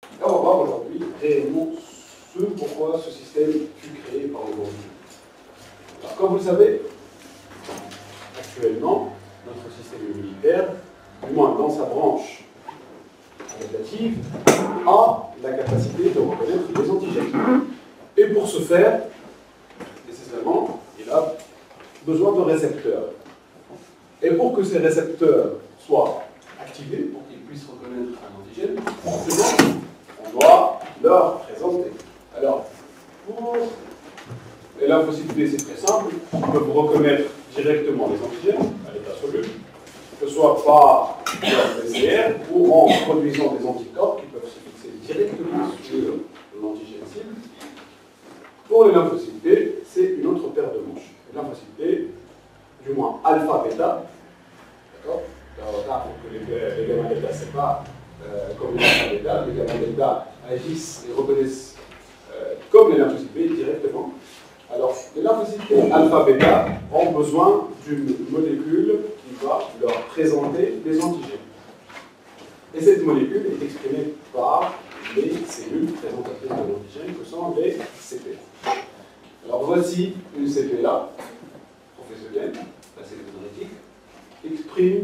Et on va voir aujourd'hui réellement ce pourquoi ce système fut créé par aujourd'hui. Alors, comme vous le savez, actuellement, notre système immunitaire, du moins dans sa branche adaptative, a la capacité de reconnaître les antigènes. Et pour ce faire, nécessairement, il a besoin de récepteurs. Et pour que ces récepteurs soient activés, pour qu'ils puissent reconnaître un antigène, forcément, on doit leur présenter. Alors, pour les lymphocytes B, c'est très simple, ils peuvent reconnaître directement les antigènes à l'état soluble, que ce soit par leur PCR ou en produisant des anticorps qui peuvent se fixer directement sur l'antigène cible. Pour les lymphocytes B, c'est une autre paire de manches. Les lymphocytes B, du moins alpha-bêta, d'accord? Alors, pour que les gamma-delta, c'est pas comme les alpha-bêta, les gamma-delta agissent et reconnaissent comme les lymphocytes B directement. Alors, les lymphocytes B alpha-bêta ont besoin d'une molécule qui va leur présenter les antigènes. Et cette molécule est exprimée par les cellules présentatrices de l'antigène que sont les CP. Alors voici une CPA professionnelle, la cellule dendritique, exprime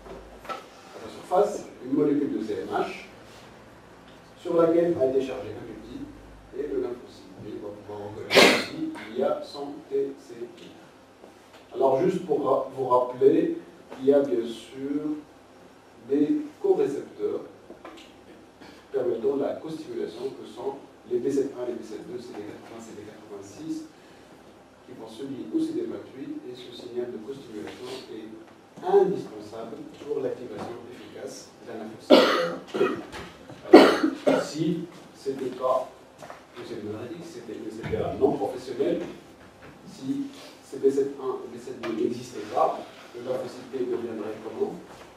à la surface une molécule de CMH sur laquelle a été chargé un peptide et le lymphocyte B va pouvoir reconnaître ici il y a son TCI. Alors juste pour vous rappeler, il y a bien sûr des corécepteurs permettant la costimulation que sont les B7-1, les B7-2, CD80, CD86 qui vont se lier au CD28 et ce signal de costimulation est indispensable pour l'activation efficace d'un lymphocyte. Si c'était pas une cellule dendritique, c'était une CPA non professionnelle, si ces B7-1 et B7-2 n'existaient pas, le lymphocyte B deviendrait comment?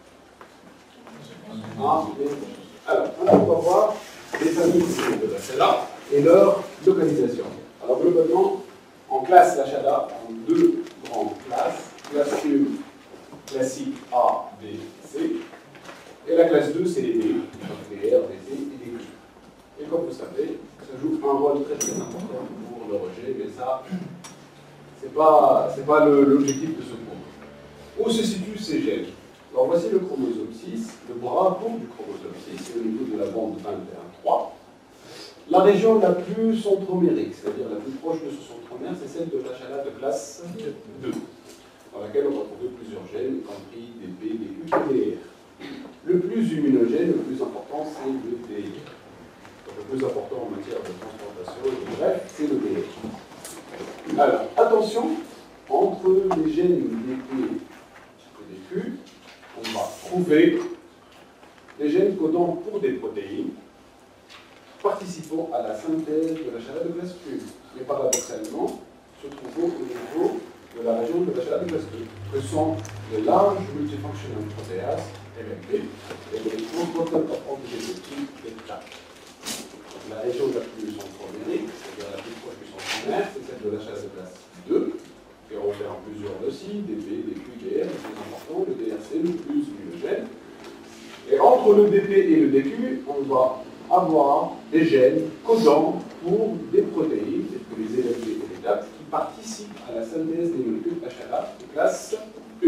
Alors, on va voir les familles de la HLA et leur localisation. Alors, globalement, en classe HLA, on a deux grandes classes. Classe 1 classique A, B, C. Et la classe 2, c'est les D, DR, DT et DQ. Et comme vous savez, ça joue un rôle très très important pour le rejet, mais ça, c'est pas l'objectif de ce cours. Où se situent ces gènes? Alors voici le chromosome 6, le bras court du chromosome 6, c'est au niveau de la bande 21.3. La région la plus centromérique, c'est-à-dire la plus proche de ce centromère, c'est celle de l'HLA de classe 2, dans laquelle on va trouver plusieurs gènes, y compris des B, des U et des R. Le plus immunogène, le plus important, c'est le DR. Donc, le plus important en matière de transplantation et de greffe, c'est le DR. Alors, attention, entre les gènes DP et DQ, on va trouver des gènes codant pour des protéines participant à la synthèse de l'HLA de classe 1. Mais paradoxalement, se trouvant au niveau de la région de l'HLA de classe 2, que sont les larges multifunctional protéases, LMP, et les transporteurs antigènes de type bêta. La région la plus centromérique, c'est-à-dire la plus proche du centromère, c'est celle de l'HLA de classe 2, et on fait en plusieurs aussi, des B, des Q, des R, le plus important, le DRC, le plus immunogène. Et entre le DP et le DQ, on va avoir des gènes codants pour des protéines, telles que les LFB et les DAP, qui participent à la synthèse des molécules HLA de classe 1.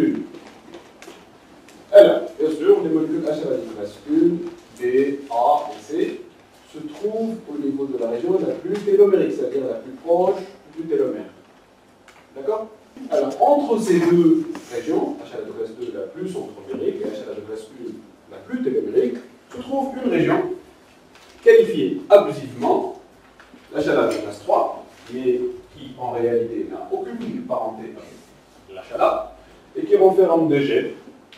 Alors, bien sûr, les molécules HLA de classe 1, B, A et C, se trouvent au niveau de la région la plus télomérique, c'est-à-dire la plus proche du télomère. D'accord? Alors, entre ces deux régions, HLA de classe 2 la plus centromérique et HLA de classe 1 la plus télomérique, se trouve une région qualifiée abusivement, l'HLA de classe 3, qui en réalité n'a aucune parenté avec l'HLA, et qui renferme des gènes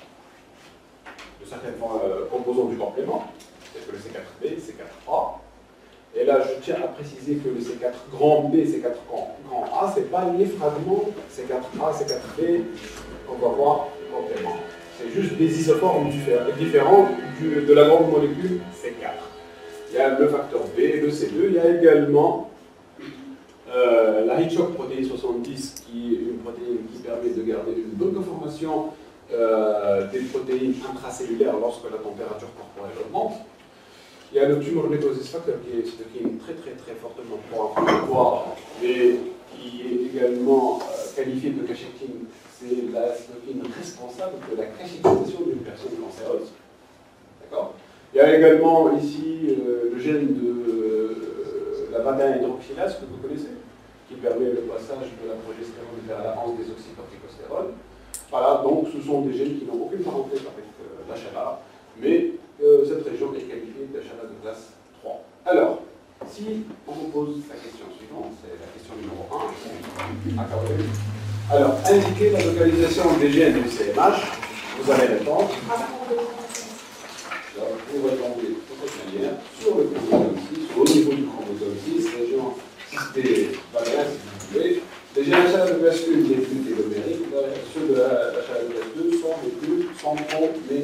de certaines composants du complément, tels que le C4B, le C4A. Et là, je tiens à préciser que le C4 grand B, C4 grand A, ce n'est pas les fragments C4A, C4B qu'on va voir du complément. C'est juste des isoformes différents de la grande molécule C4. Il y a le facteur B, le C2, il y a également la Hitchcock protéine 70, qui est une protéine qui permet de garder une bonne conformation des protéines intracellulaires lorsque la température corporelle augmente. Il y a le tumor necrosis factor qui est cytokine très fortement pro-inflammatoire, mais qui est également qualifié de cachectine. C'est la cytokine responsable de la cachectisation d'une personne cancéreuse. D'accord. Il y a également ici le gène de la 21 hydroxylase que vous connaissez, qui permet le passage de la progestérone vers la hanse des oxycorticostérone. Voilà, donc ce sont des gènes qui n'ont aucune parenté avec l'HLA, mais cette région est qualifiée d'HLA de classe 3. Alors, si on vous pose la question suivante, c'est la question numéro 1, alors, indiquez la localisation des gènes du CMH, vous allez répondre. Vous répondez de cette manière, sur le chromosome 6, au niveau du chromosome 6, région cystée variable, si vous voulez. Les gènes HLA de classe 1 les plus télomériques, ceux de la HLA de classe 2 sont les plus centraux, mais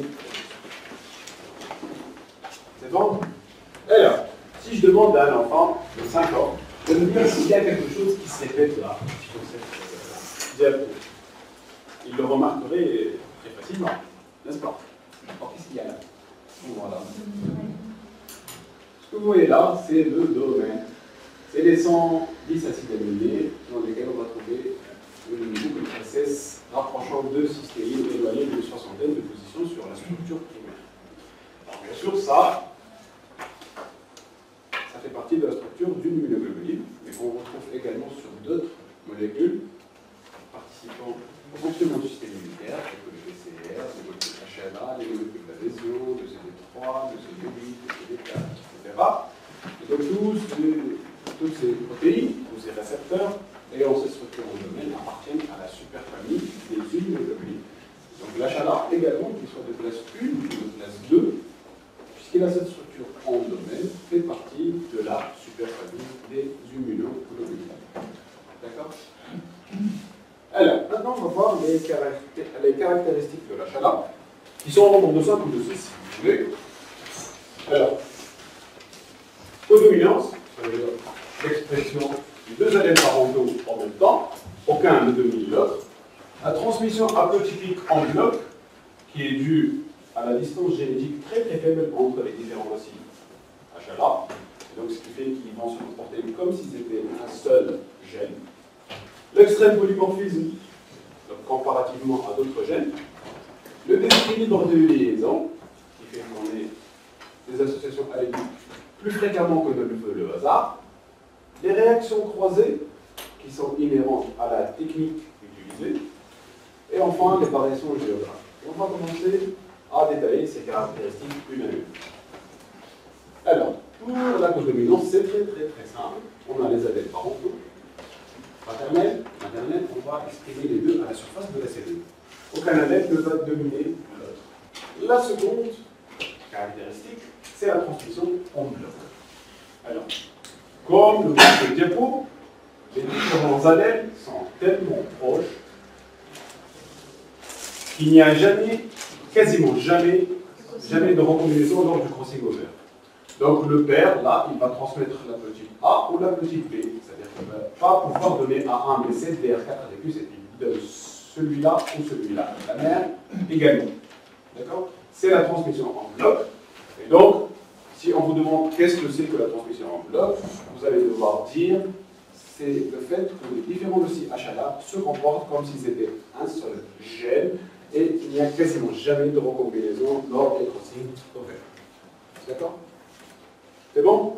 c'est bon? Alors, si je demande à un enfant de 5 ans de me dire s'il y a quelque chose qui se répète là, sur cette diapo, il le remarquerait très facilement, n'est-ce pas? Alors, qu'est-ce qu'il y a là? Voilà. Ce que vous voyez là, c'est le domaine. C'est les 110 acides aminés dans lesquels on va trouver une boucle SS rapprochant deux cystéines éloignées d'une soixantaine de positions sur la structure primaire. Alors bien sûr, ça fait partie de la structure d'une immunoglobuline, mais qu'on retrouve également sur d'autres molécules participant au fonctionnement du système immunitaire, telles que le PCR, les molécules HLA, les molécules d'adhésion, le CD3, le CD8, le CD4, etc. Et donc toutes ces protéines, tous ces récepteurs, ayant ces structures en domaine, appartiennent à la superfamille des immunoglobulines. Donc l'HLA également, qu'il soit de classe 1 ou de classe 2, puisqu'il a cette structure en domaine, fait partie de la superfamille des immunoglobulines. D'accord? Alors, maintenant, on va voir les caractéristiques de l'HLA, qui sont en nombre de 5 ou de 6, si vous voulez. Alors, codominance, ça veut dire l'expression de deux allèles parentaux en même temps, aucun ne domine l'autre. La transmission haplotypique en bloc, qui est due à la distance génétique très faible entre les différents récits HLA, donc ce qui fait qu'ils vont se comporter comme s'ils étaient un seul gène. L'extrême polymorphisme, donc comparativement à d'autres gènes. Le déséquilibre de liaison, qui fait qu'on ait des associations alléliques plus fréquemment que ne le veut le hasard. Les réactions croisées, qui sont inhérentes à la technique utilisée. Et enfin, les variations géographiques. Et on va commencer à détailler ces caractéristiques une à une. Alors, pour la codominance, c'est très simple. On a les allèles parentaux. Maternelle, on va exprimer les deux à la surface de la cellule. Aucun allèle ne va dominer l'autre. La seconde caractéristique, c'est la transmission en bloc. Alors, comme le montre le diapo, les différents allèles sont tellement proches qu'il n'y a jamais, quasiment jamais de recombinaison lors du crossing over. Donc le père, là, il va transmettre la petite A ou la petite B. C'est-à-dire qu'il ne va pas pouvoir donner A1, B7, DR4 avec U7. Il donne celui-là ou celui-là. La mère également. D'accord? C'est la transmission en bloc. Et donc, si on vous demande qu'est-ce que c'est que la transmission en bloc, vous allez devoir dire c'est le fait que les différents dossiers HLA se comportent comme s'ils étaient un seul gène et il n'y a quasiment jamais de recombinaison lors des crossings over. D'accord? C'est bon?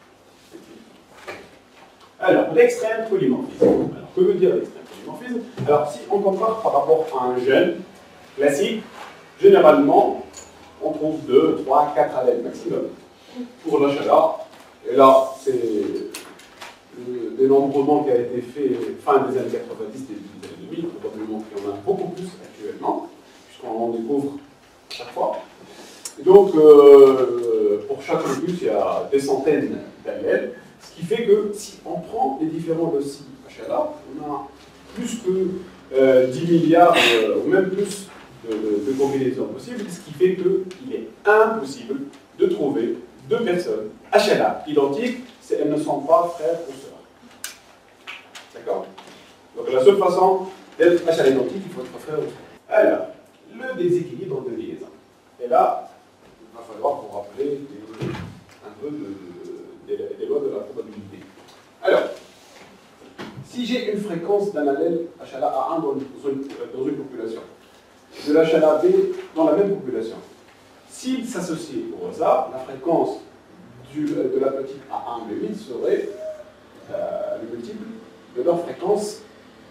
Alors, l'extrême polymorphisme. Alors, que veut dire l'extrême polymorphisme? Alors, si on compare par rapport à un gène classique, généralement, on trouve 2, 3, 4 allèles maximum. Pour l'HLA, et là, c'est le dénombrement qui a été fait fin des années 90, début des années 2000, probablement qu'il y en a beaucoup plus actuellement, puisqu'on en découvre chaque fois. Et donc, pour chaque locus, il y a des centaines d'allèles, ce qui fait que si on prend les différents loci HLA, on a plus que 10 milliards, ou même plus de combinaisons possibles, ce qui fait qu'il est impossible de trouver deux personnes HLA identiques si elles ne sont pas frères ou sœurs. D'accord? Donc la seule façon d'être HLA identique, il faut être frère ou sœur. Alors, le déséquilibre de liaison. Et là, il va falloir vous rappeler j'ai une fréquence d'un allèle HLA-A1 dans une population, de l'HLA-B dans la même population, s'ils s'associent au hasard, la fréquence de la petite A1B8 serait le multiple de leur fréquence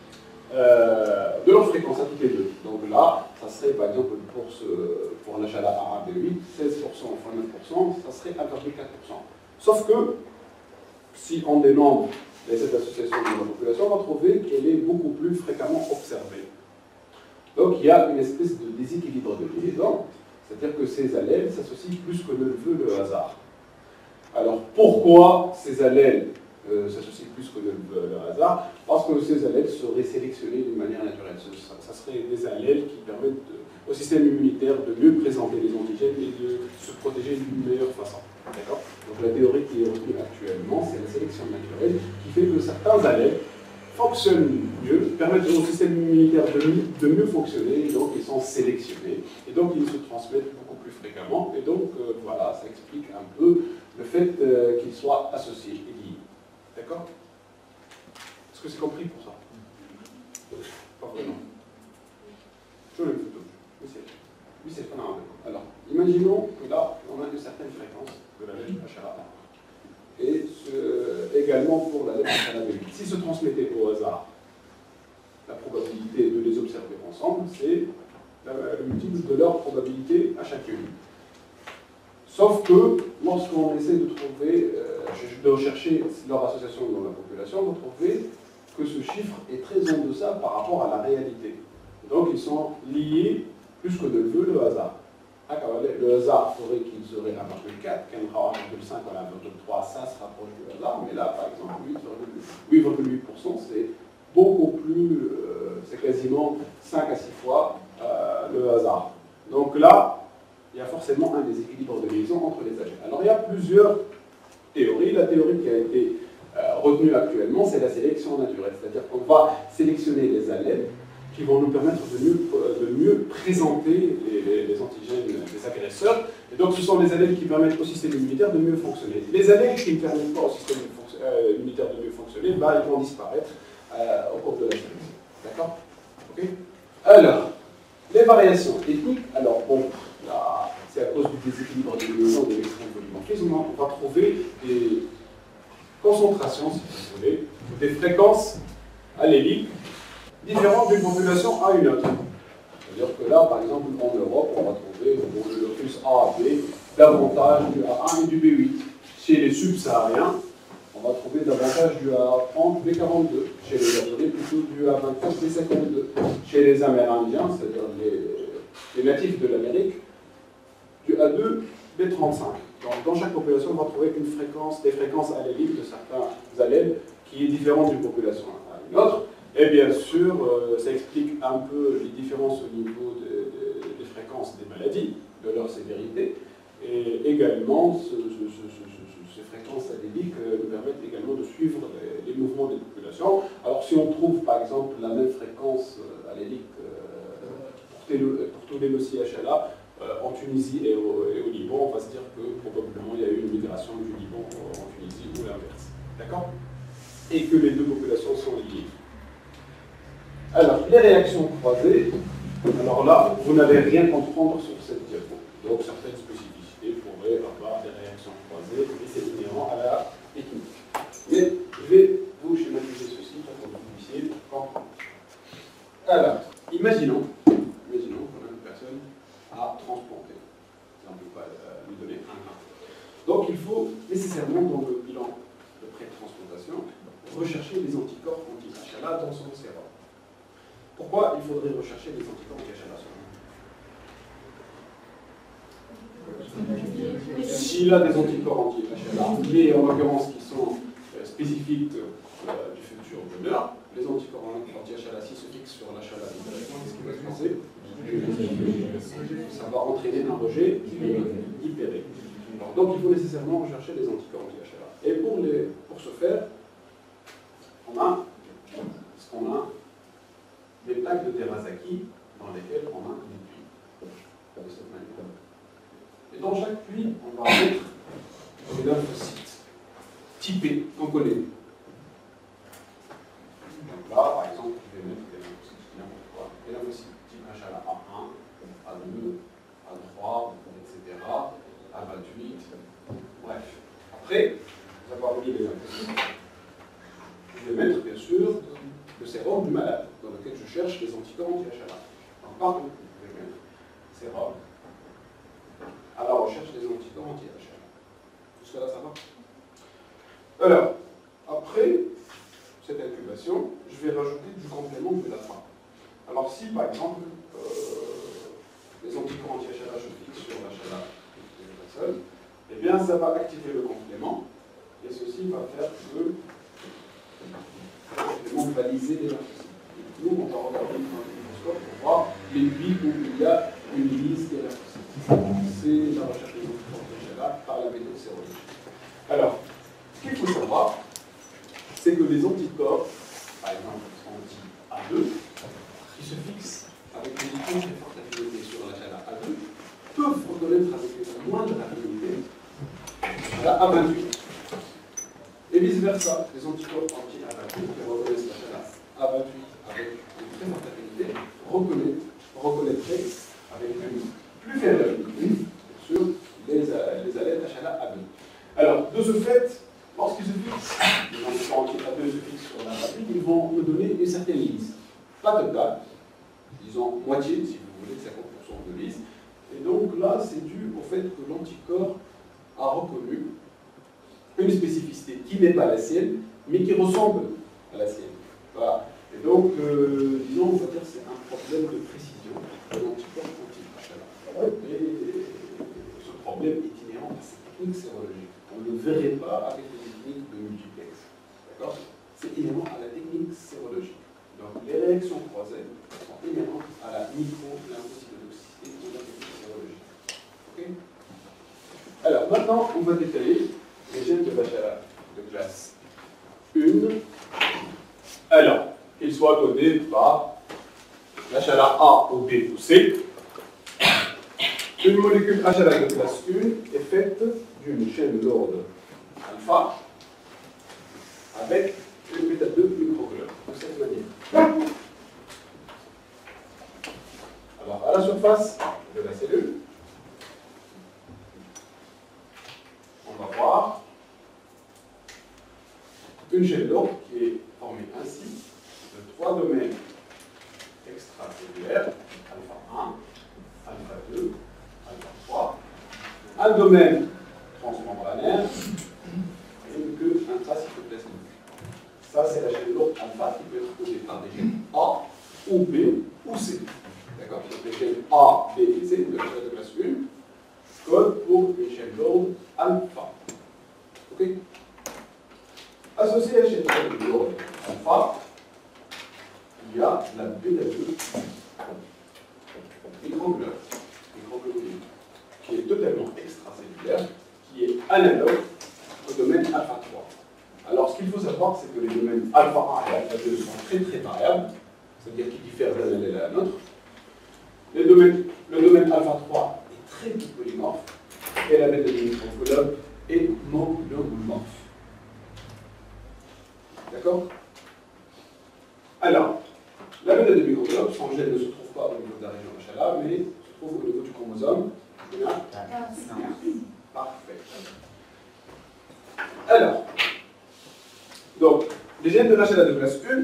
à toutes les deux. Donc là, ça serait par exemple pour l'HLA A1B8, 16% fois 9%, ça serait 1,4%. Sauf que si on dénombre cette association de la population, on va trouver qu'elle est beaucoup plus fréquemment observée. Donc il y a une espèce de déséquilibre de liaison, c'est-à-dire que ces allèles s'associent plus que ne le veut le hasard. Alors pourquoi ces allèles s'associent plus que ne le veut le hasard? Parce que ces allèles seraient sélectionnés d'une manière naturelle. Ça serait des allèles qui permettent au système immunitaire de mieux présenter les antigènes et de se protéger d'une meilleure façon. D'accord? Donc la théorie qui est retenue actuellement, c'est la sélection naturelle qui fait que certains allèles fonctionnent mieux, permettent au système immunitaire de mieux fonctionner, et donc ils sont sélectionnés, et donc ils se transmettent beaucoup plus fréquemment, et donc voilà, ça explique un peu le fait qu'ils soient associés et liés. D'accord? Est-ce que c'est compris pour ça? Pas vraiment. Je le photo. Oui, c'est pas normal. Alors, imaginons que là, on a une certaine fréquence de la lettre HLA et également pour la lettre HLA-B8. S'ils se transmettaient au hasard, la probabilité de les observer ensemble, c'est le multiple de leur probabilité à chacune. Sauf que, lorsqu'on essaie de rechercher leur association dans la population, on va trouver que ce chiffre est très en deçà par rapport à la réalité. Donc, ils sont liés plus que ne le veut le hasard. Le hasard ferait qu'il serait 1,4, qu'un 1,5 ou 1,3, ça se rapproche du hasard, mais là, par exemple, 8,8%, c'est beaucoup plus, c'est quasiment 5 à 6 fois le hasard. Donc là, il y a forcément un déséquilibre de liaison entre les allèles. Alors il y a plusieurs théories. La théorie qui a été retenue actuellement, c'est la sélection naturelle, c'est-à-dire qu'on va sélectionner les allèles qui vont nous permettre de mieux présenter les antigènes des agresseurs. Et donc, ce sont les allèles qui permettent au système immunitaire de mieux fonctionner. Les allèles qui ne permettent pas au système immunitaire de mieux fonctionner, ils vont disparaître au cours de la sélection. D'accord? Okay. Alors, les variations ethniques, alors bon, là, c'est à cause du déséquilibre de liaison de l'extrême polymorphisme, on va trouver des concentrations, si vous voulez, des fréquences alléliques différentes d'une population à une autre. C'est-à-dire que là, par exemple, en Europe, on va trouver le locus A, B, davantage du A1 et du B8. Chez les subsahariens, on va trouver davantage du A30, B42. Chez les Japonais, plutôt du A24, B52. Chez les Amérindiens, c'est-à-dire les natifs de l'Amérique, du A2, B35. Donc, dans chaque population, on va trouver des fréquences alléliques de certains allèles qui est différente d'une population à une autre. Et bien sûr, ça explique un peu les différences au niveau des fréquences des maladies, de leur sévérité, et également ces fréquences alléliques nous permettent également de suivre les mouvements des populations. Alors si on trouve par exemple la même fréquence allélique pour tous les loci HLA en Tunisie et au Liban, on va se dire que probablement il y a eu une migration du Liban en Tunisie ou l'inverse. D'accord? Et que les deux populations sont liées. Alors, les réactions croisées, alors là, vous n'allez rien comprendre sur cette diapo. Donc, certaines spécificités pourraient avoir des réactions croisées, et c'est inhérent à la technique. Mais je vais vous schématiser ceci pour que vous puissiez comprendre. Alors, imaginons qu'on a une personne à transplanter. On ne peut pas lui donner un grain. Donc, il faut nécessairement, dans le bilan de pré-transplantation, rechercher les anticorps anti-HLA dans son sérum. Pourquoi il faudrait rechercher les anticorps anti-HLA s'il a des anticorps anti-HLA, mais en l'occurrence qui sont spécifiques du futur donneur, les anticorps anti-HLA, s'ils se fixent sur l'HLA directement, qu'est-ce qui va se passer? Ça va entraîner un rejet hypéré. Donc il faut nécessairement rechercher les anticorps anti-HLA. Et pour ce faire, on a ce qu'on a des plaques de Terasaki dans lesquelles on a des puits de cette manière. Et dans chaque puits, on va mettre des lymphocytes typés qu'on connaît. si par exemple les anticorps anti-HLA se fixent sur l'HLA de la personne, eh bien ça va activer le complément et ceci va faire que le complément va liser les lymphocytes. Nous, on va regarder dans le microscope pour voir les puits où il y a une lise des lymphocytes. C'est la recherche des anticorps anti-HLA par la méthode sérologique. Alors, ce qu'il faut savoir, c'est que les anticorps, par exemple anti-A2, qui se fixent avec une très forte affinité sur la HLA A2, peuvent reconnaître avec une moindre affinité la A28. Et vice-versa, les anticorps anti-A28 qui reconnaissent la HLA A28 avec une très forte affinité reconnaîtraient avec une plus faible affinité sur les alènes HLA A2. Alors, de ce fait, lorsqu'ils se fixent, les anticorps anti-A2 se fixent sur la A28, ils vont me donner une certaine lise. Pas totale, disons moitié, si vous voulez, 50% de lise. Et donc là, c'est dû au fait que l'anticorps a reconnu une spécificité qui n'est pas la sienne, mais qui ressemble à la sienne. Voilà. Et donc, disons, on va dire que c'est un problème de précision de l'anticorps anti-HLA. Et ce problème est inhérent à cette technique sérologique. On ne le verrait pas avec les techniques de multiplex. D'accord? C'est inhérent à la technique sérologique. Donc, les réactions croisées sont inhérentes à la micro-lymphocytotoxicité de la technique sérologique. Okay? Alors, maintenant, on va détailler les gènes de HLA de classe 1. Alors, qu'ils soient codés par l'HLA A ou B ou C. Une molécule HLA de classe 1 est faite d'une chaîne lourde alpha avec une bêta-2 microglobule, de cette manière. Alors, à la surface de la cellule, on va voir une chaîne lourde qui est formée ainsi de 3 domaines extracellulaires, alpha 1, alpha 2, alpha 3, un domaine transmembranaire et une queue intracytoplasmique. Ça, c'est la chaîne lourde alpha qui peut être codée par des gènes A ou B ou C. D'accord? Donc les gènes A, B et C de la chaîne de classe 1 codent pour une chaîne lourde alpha. Ok? Associé à la chaîne lourde alpha, il y a la bêta-2 microglobule, qui est totalement extracellulaire, qui est analogue au domaine alpha 3. Alors, ce qu'il faut savoir, c'est que les domaines alpha 1 et alpha 2 sont très très variables, c'est-à-dire qu'ils diffèrent d'un allèle à l'autre. Le domaine alpha 3 est très peu polymorphe, et la bêta-2 microglobule est monomorphe. D'accord? Alors, la bêta-2 microglobule, son gène ne se trouve pas au niveau de la région HLA, mais se trouve au niveau du chromosome. Bien. Parfait. Alors, donc, les gènes de l'HLA de classe 1,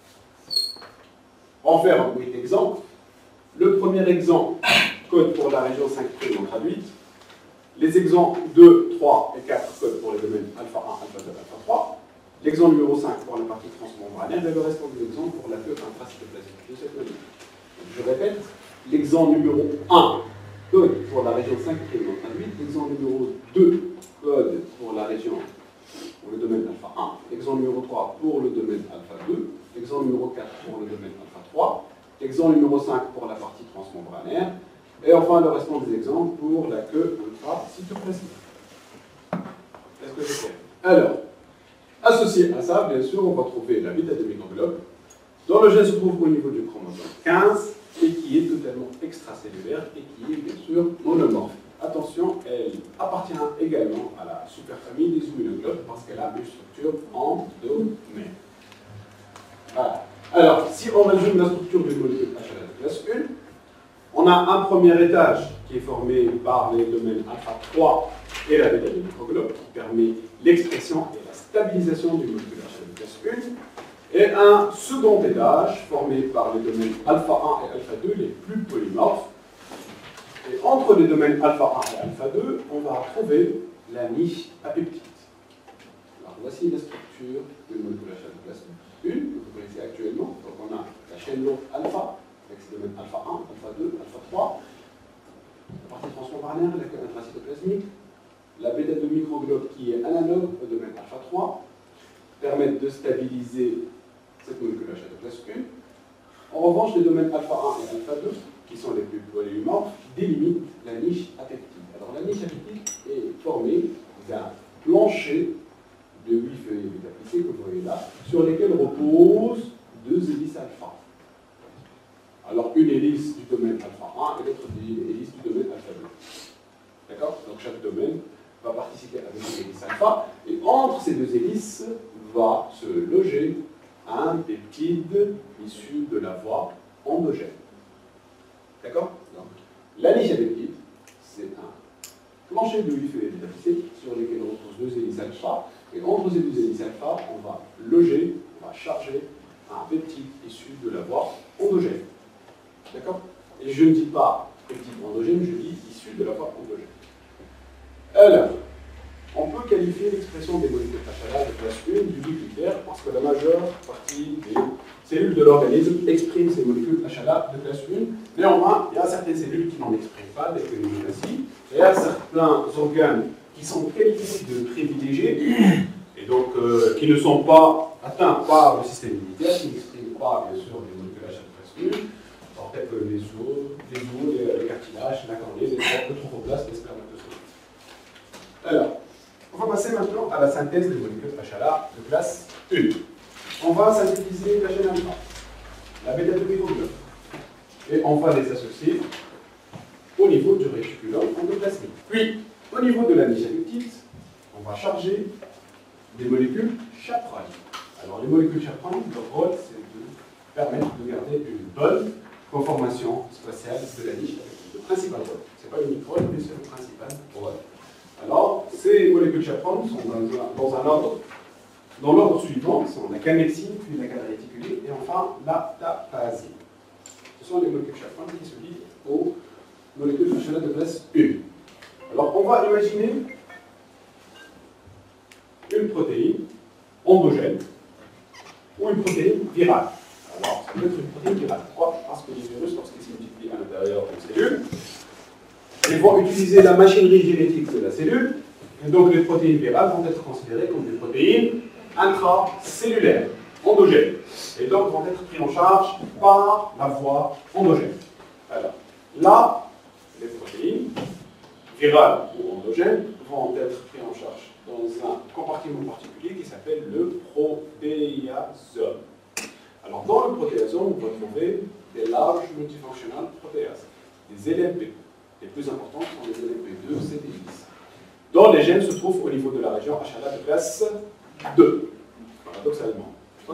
on va faire un 8 exemples. Le premier exemple code pour la région 5' en traduite. Les exemples 2, 3 et 4 codent pour les domaines alpha 1, alpha 2, alpha 3. L'exemple numéro 5 pour la partie transmembranaire et le restant des exemples pour la queue intracytoplasmique. De cette manière. Je répète, l'exemple numéro 1 code pour la région 5' en traduite. L'exemple numéro 2 code pour la région, pour le domaine alpha 1. L'exemple numéro 3 pour le domaine alpha 2. L'exemple numéro 4 pour le domaine alpha 3. L'exemple numéro 5 pour la partie transmembranaire. Et enfin, le restant des exemples pour la queue intracytoplasmique. Est-ce que c'est clair? Alors, associé à ça, bien sûr, on va trouver la bêta-2 microglobule, dont le gène se trouve au niveau du chromosome 15 et qui est totalement extracellulaire et qui est bien sûr monomorphe. Attention, elle appartient également à la superfamille des immunoglobes parce qu'elle a une structure endomère. Voilà. Alors, si on résume la structure d'une molécule HLA de classe 1, on a un premier étage qui est formé par les domaines alpha 3 et la bêta-2 microglobule qui permet l'expression et la stabilisation du molécule HLA de classe 1, et un second étage formé par les domaines alpha 1 et alpha 2 les plus polymorphes. Et entre les domaines alpha 1 et alpha 2, on va trouver la niche apeptide. Alors voici la structure d'une molécule HLA de classe 1 que vous connaissez actuellement. Donc on a la chaîne lourde alpha avec ses domaines alpha 1, alpha 2, alpha 3. La partie transmembranaire, l'intracytoplasmique, la bêta de microglobe qui est analogue au domaine alpha 3, permettent de stabiliser cette molécule à chaque place 1. En revanche, les domaines alpha 1 et alpha 2, qui sont les plus polymorphes, délimitent la niche apoptite. Alors la niche apoptite est formée d'un plancher de 8 feuilles métaplissées que vous voyez là, sur lesquelles reposent 2 hélices alpha. Alors une hélice du domaine alpha 1 et l'autre hélice du domaine alpha 2. D'accord? Donc chaque domaine va participer avec une hélice alpha, et entre ces 2 hélices va se loger un peptide issu de la voie endogène. D'accord? Donc la niche à peptide, c'est un plancher de 8 feuilles métaplissées sur lesquelles reposent 2 hélices alpha, et entre ces 2 hélices alpha, on va loger, on va charger un peptide issu de la voie endogène. D'accord? Et je ne dis pas peptide endogène, je dis issu de la voie endogène. Alors, on peut qualifier l'expression des molécules HLA de classe 1 d'ubiquitaire parce que la majeure partie des cellules de l'organisme expriment ces molécules HLA de classe 1. Néanmoins, il y a certaines cellules qui n'en expriment pas, des phénomènes ainsi. Il y a certains organes qui sont qualifiés de privilégiés et donc qui ne sont pas atteints par le système immunitaire, qui n'expriment pas, bien sûr, les molécules HLA de classe 1. Alors, peut-être les os, les cartilages, la cornée, les trophoblastes, les spermatozoïdes. Alors, on va passer maintenant à la synthèse des molécules HLA de classe 1. On va synthétiser la chaîne alpha, la bêta de microglobe, et on va les associer au niveau du réticulum endoplasmique. Puis, au niveau de la niche apoptite, on va charger des molécules chaperones. Alors, les molécules chaperones, leur rôle, c'est de permettre de garder une bonne conformation spatiale de la niche apoptite. Le principal rôle. Ce n'est pas l'unique rôle, mais c'est le principal rôle. Alors, ces molécules chaperones sont dans un ordre, dans l'ordre suivant, sont la calmexine, puis la réticulée, et enfin la tapazine. Ce sont les molécules chaperones qui se lient aux molécules HLA de classe 1. Alors, on va imaginer une protéine endogène ou une protéine virale. Alors, ça peut être une protéine virale. Pourquoi? Parce que les virus, lorsqu'ils se multiplient à l'intérieur d'une cellule, ils vont utiliser la machinerie génétique de la cellule, et donc les protéines virales vont être considérées comme des protéines intracellulaires, endogènes, et donc vont être prises en charge par la voie endogène. Alors, là, les protéines virales ou endogènes vont être prises en charge dans un compartiment particulier qui s'appelle le protéasome. Alors, dans le protéasome, on va trouver des larges multifonctionnal protéases, des LMP. Les plus importants sont les LMP2, CD10, dont les gènes se trouvent au niveau de la région HLA de classe 2, paradoxalement.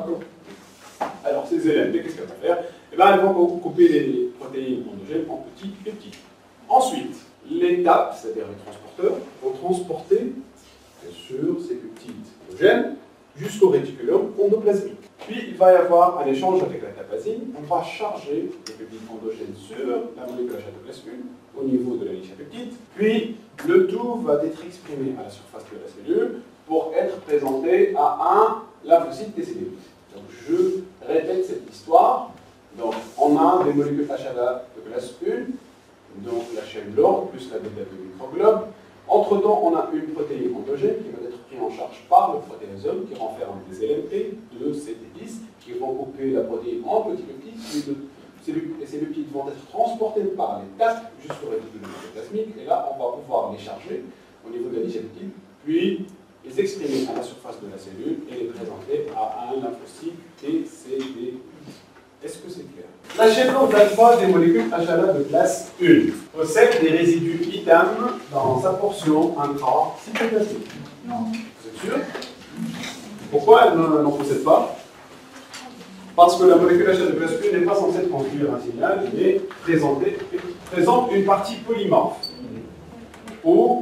Alors, ces LMP, qu'est-ce qu'elles vont faire? Eh bien, elles vont couper les protéines endogènes en petits peptides. Ensuite, les TAP, c'est-à-dire les transporteurs, vont transporter, bien sûr, ces peptides endogènes jusqu'au réticulum endoplasmique. Puis, il va y avoir un échange avec la tapazine. On va charger les peptides endogènes sur la molécule HLA de classe 1 au niveau de la niche apoptite. Puis, le tout va être exprimé à la surface de la cellule pour être présenté à un lymphocyte TCD. Donc, je répète cette histoire. Donc, on a des molécules HLA de classe 1, donc la chaîne LORD plus la bêta de microglobe. Entre-temps, on a une protéine endogène qui va être prise en charge par le protéasome qui renferme des LMP de CD10 qui vont couper la protéine en petits peptides. Ces peptides vont être transportés par les TAP jusqu'au réticulum endoplasmique, et là, on va pouvoir les charger au niveau de la niche apoptite, puis les exprimer à la surface de la cellule et les présenter à un lymphocyte TCD. Est-ce que c'est clair? La chaîne alpha des molécules HLA de classe 1 possède des résidus ITAM dans sa portion intracytoplasmique. Non. Vous êtes sûr? Pourquoi elle n'en possède pas? Parce que la molécule HLA de classe 1 n'est pas censée conduire un signal, mais présente une partie polymorphe. Ou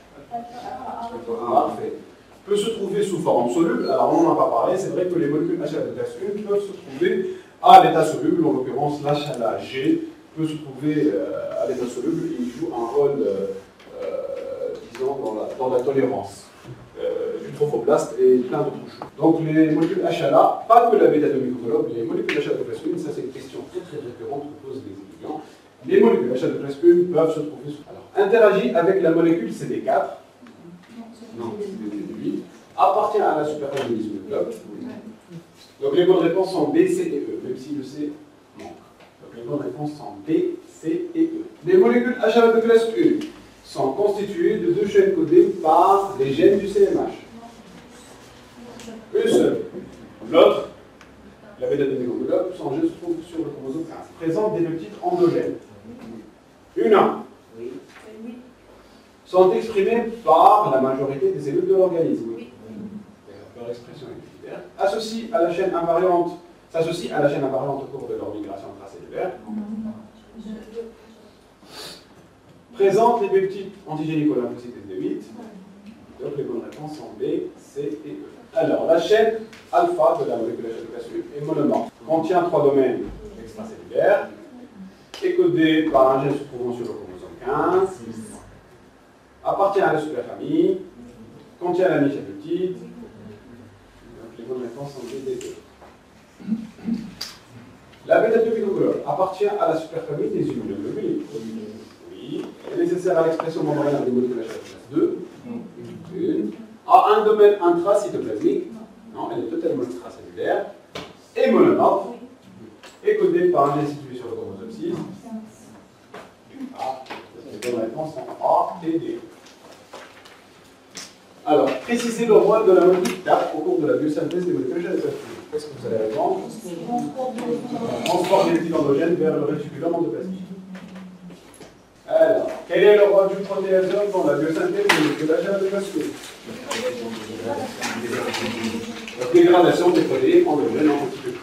parfait. Peut se trouver sous forme soluble. Alors on n'en a pas parlé, c'est vrai que les molécules HLA de classe 1 peuvent se trouver à l'état soluble, en l'occurrence l'HLA-G peut se trouver à l'état soluble et il joue un rôle, disons, dans la tolérance du trophoblaste et plein d'autres choses. Donc les molécules HLA, pas que la bêta de microglobe, les molécules HLA de classe 1, ça c'est une question très très récurrente Les molécules à échelle de classe 1 peuvent se trouver sur. Alors, interagit avec la molécule CD4. Non, CD8. Appartient à la superfamille des immunoglobules. Donc les bonnes réponses sont B, C et E, même si le C manque. Donc les bonnes réponses sont B, C et E. Les molécules HLA de classe 1 sont constituées de 2 chaînes codées par les gènes du CMH. Une seule. L'autre, la bêta-adénoglobe, son gène se trouve sur le chromosome 15. Présente des peptides endogènes. Une sont exprimées par la majorité des cellules de l'organisme. Leur expression est utilitaire. S'associe à la chaîne invariante au cours de leur migration intracellulaire. Présente les peptides antigénico-lymphocytes SD8. Donc les bonnes réponses sont B, C et E. Alors, la chaîne alpha de la molécule HLA de classe 1 est monomorphe. Contient 3 domaines extracellulaires, est codé par un gène se trouvant sur le chromosome 15, appartient à la superfamille, contient la niche à peptide. Donc les bonnes réponses sont B, D, E. La bêta-glucuronide appartient à la superfamille des immunoglobulines. Oui. Elle est nécessaire à l'expression membranaire des molécules HLA de classe 2. Une. A un domaine intracytoplasmique. Non, elle est totalement extracellulaire. Et monomorphe. Est codée par un gène situé sur le chromosome 6. Ah, les bonnes réponses sont A et D. Alors, précisez le rôle de la molécule 4 au cours de la biosynthèse des molécules HLA de classe 1. Qu'est-ce que vous allez répondre? Transport des peptides endogènes vers le réticulum endoplasmique. Alors, quel est le rôle du protéasome dans la biosynthèse des molécules HLA de classe 1? La dégradation des protéines endogènes en